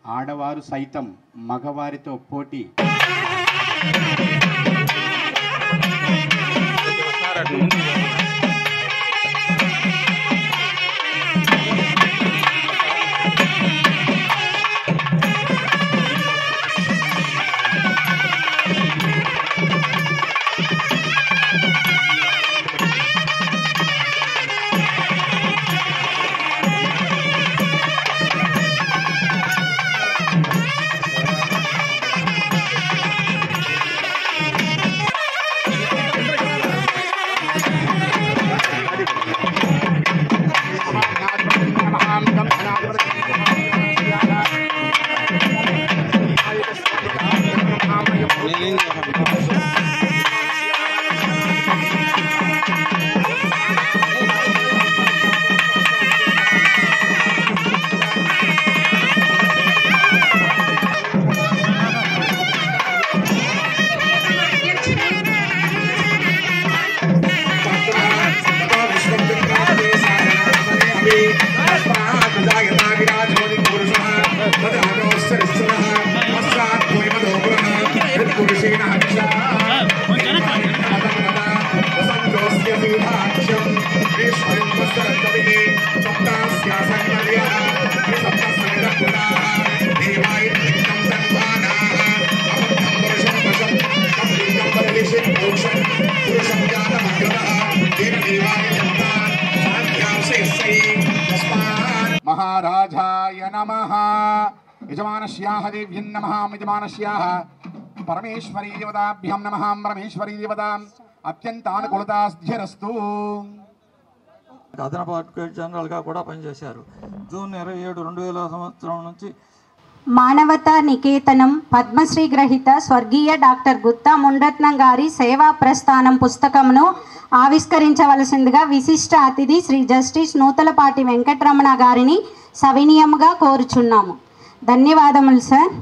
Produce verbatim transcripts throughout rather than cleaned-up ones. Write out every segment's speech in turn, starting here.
ఆడవారు సైతం మగవారితో పోటీ महाराजाय नमः यजमानस्याः देव्यं नमः यजमानस्याः परमेश्वरी देवताभ्यां नमः परमेश्वरी देवतां అత్యంతానుకూలతాస్థిరస్తు. అదనపు అడ్వకేట్ జనరల్గా కూడా పనిచేశారు. జూన్ ఇరవై ఏడు రెండు వేల సంవత్సరం నుంచి మానవతా నికేతనం పద్మశ్రీ గ్రహీత స్వర్గీయ డాక్టర్ గుత్తా మునిరత్నం గారి సేవా ప్రస్థానం పుస్తకమును ఆవిష్కరించవలసిందిగా విశిష్ట అతిథి శ్రీ జస్టిస్ నూతలపాటి వెంకటరమణ గారిని సవినీయంగా కోరుచున్నాము. ధన్యవాదములు సార్.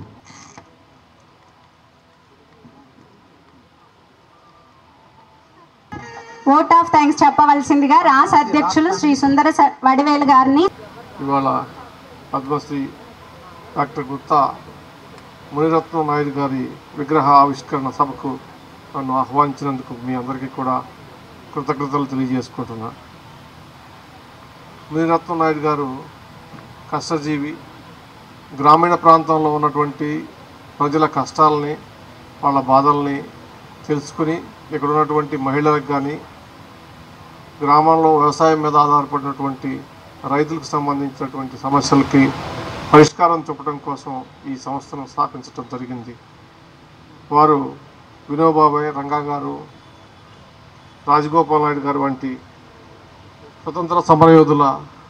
ఓట్ ఆఫ్ థ్యాంక్స్ చెప్పవలసిందిగా రాష్ట్ర అధ్యక్షులు శ్రీ సుందర వడివేలు గారిని. ఇవాళ పద్మశ్రీ డాక్టర్ గుత్తా మునిరత్నం నాయుడు గారి విగ్రహ ఆవిష్కరణ సభకు నన్ను ఆహ్వానించినందుకు మీ అందరికీ కూడా కృతజ్ఞతలు తెలియజేసుకుంటున్నా. మునిరత్నం నాయుడు గారు కష్టజీవి. గ్రామీణ ప్రాంతంలో ఉన్నటువంటి ప్రజల కష్టాలని వాళ్ళ బాధల్ని తెలుసుకుని ఇక్కడ ఉన్నటువంటి మహిళలకు కానీ గ్రామంలో వ్యవసాయం మీద ఆధారపడినటువంటి రైతులకు సంబంధించినటువంటి సమస్యలకి పరిష్కారం చూపడం కోసం ఈ సంస్థను స్థాపించడం జరిగింది. వారు వినోబాబాయ్, రంగా గారు, రాజగోపాల్ నాయుడు గారు వంటి స్వతంత్ర సమరయోధుల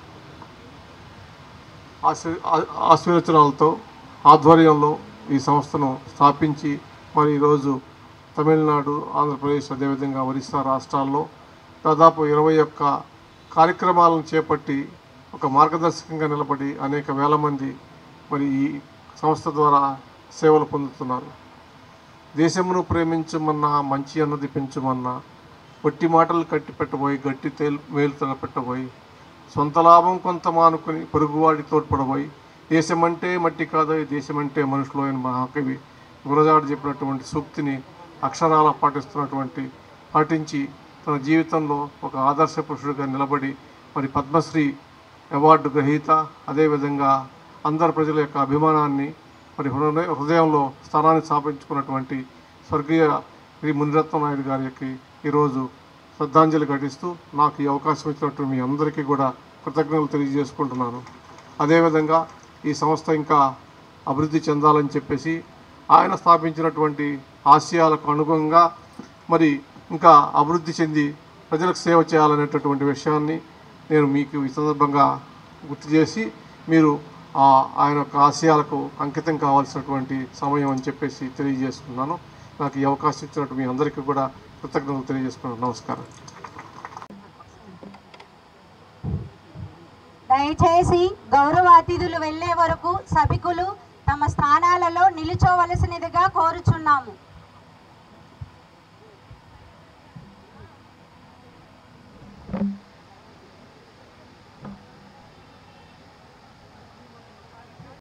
ఆశీ ఆశీర్వచనాలతో ఆధ్వర్యంలో ఈ సంస్థను స్థాపించి మరి ఈరోజు తమిళనాడు, ఆంధ్రప్రదేశ్, అదేవిధంగా ఒరిస్సా రాష్ట్రాల్లో దాదాపు ఇరవై ఒక్క కార్యక్రమాలను చేపట్టి ఒక మార్గదర్శకంగా నిలబడి అనేక వేల మంది మరి ఈ సంస్థ ద్వారా సేవలు పొందుతున్నారు. దేశమును ప్రేమించమన్నా, మంచి అన్నది పెంచమన్నా, ఒట్టి మాటలు కట్టి పెట్టబోయి గట్టి తేలు మేలు తలపెట్టబోయి, సొంత లాభం కొంత మానుకొని పొరుగువాడి తోడ్పడబోయి, దేశమంటే మట్టి కాదో దేశమంటే మనుషులు అయిన మహాకవి గురజాడ చెప్పినటువంటి సూక్తిని అక్షరాల పాటిస్తున్నటువంటి పాటించి తన జీవితంలో ఒక ఆదర్శ పురుషుడిగా నిలబడి మరి పద్మశ్రీ అవార్డు గ్రహీత, అదేవిధంగా అందరు ప్రజల యొక్క అభిమానాన్ని మరి హృదయంలో స్థానాన్ని స్థాపించుకున్నటువంటి స్వర్గీయ శ్రీ మునిరత్నం నాయుడు గారికి ఈరోజు శ్రద్ధాంజలి ఘటిస్తూ నాకు ఈ అవకాశం ఇచ్చినట్టు మీ అందరికీ కూడా కృతజ్ఞతలు తెలియజేసుకుంటున్నాను. అదేవిధంగా ఈ సంస్థ ఇంకా అభివృద్ధి చెందాలని చెప్పేసి ఆయన స్థాపించినటువంటి ఆశయాలకు అనుగుణంగా మరి ఇంకా అభివృద్ధి చెంది ప్రజలకు సేవ చేయాలనేటటువంటి విషయాన్ని నేను మీకు ఈ సందర్భంగా గుర్తు చేసి మీరు ఆయన యొక్క ఆశయాలకు అంకితం కావాల్సినటువంటి సమయం అని చెప్పేసి తెలియజేసుకున్నాను. నాకు ఈ అవకాశం ఇచ్చినట్టు మీ అందరికీ కూడా కృతజ్ఞతలు తెలియజేసుకున్నాను. నమస్కారం. దయచేసి గౌరవ అతిథులు వెళ్లే వరకు సభికులు తమ స్థానాలలో నిలుచోవలసినదిగా కోరుచున్నాము.